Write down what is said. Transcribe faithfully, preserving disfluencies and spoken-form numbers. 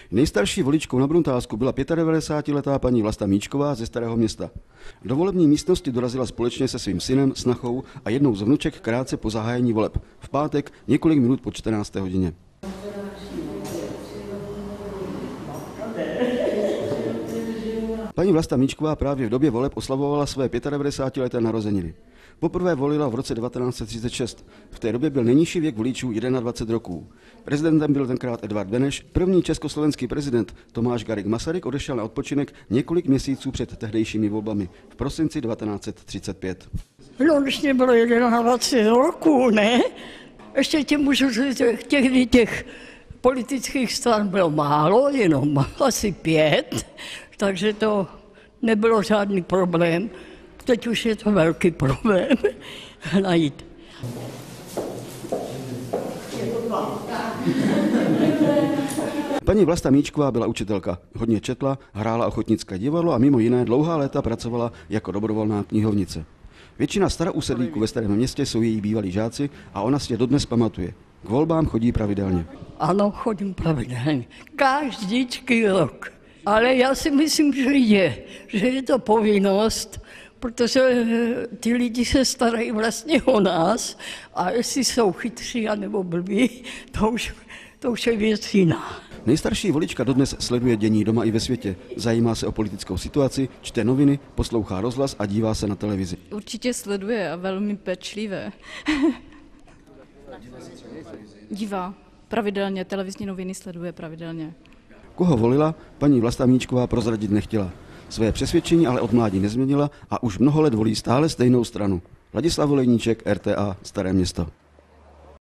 Nejstarší voličkou na Bruntálsku byla devadesátipětiletá paní Vlasta Míčková ze Starého Města. Do volební místnosti dorazila společně se svým synem, snachou a jednou z vnuček krátce po zahájení voleb. V pátek několik minut po čtrnácté hodině. Paní Vlasta Míčková právě v době voleb oslavovala své devadesátipětileté narozeniny. Poprvé volila v roce devatenáct set třicet šest. V té době byl nejnižší věk voličů dvacet jedna roků. Prezidentem byl tenkrát Edvard Beneš. První československý prezident Tomáš Garrigue Masaryk odešel na odpočinek několik měsíců před tehdejšími volbami v prosinci devatenáct set třicet pět. No, když mě bylo dvacet jedna roků, ne? Ještě tě můžu říct, těch, těch politických stran bylo málo, jenom asi pět, takže to nebylo žádný problém. Teď už je to velký problém najít. Paní Vlasta Míčková byla učitelka, hodně četla, hrála ochotnické divadlo a mimo jiné dlouhá léta pracovala jako dobrovolná knihovnice. Většina starousedlíků ve Starém Městě jsou její bývalí žáci a ona si je dodnes pamatuje. K volbám chodí pravidelně. Ano, chodím pravidelně. Každý rok. Ale já si myslím, že je, že je to povinnost, protože ty lidi se starají vlastně o nás a jestli jsou chytří anebo blbí, to už, to už je věc jiná. Nejstarší volička dodnes sleduje dění doma i ve světě. Zajímá se o politickou situaci, čte noviny, poslouchá rozhlas a dívá se na televizi. Určitě sleduje a velmi pečlivě. Dívá pravidelně, televizní noviny sleduje pravidelně. Koho volila, paní Vlasta Míčková prozradit nechtěla. Své přesvědčení ale od mládí nezměnila a už mnoho let volí stále stejnou stranu. Ladislav Olejníček, R T A, Staré Město.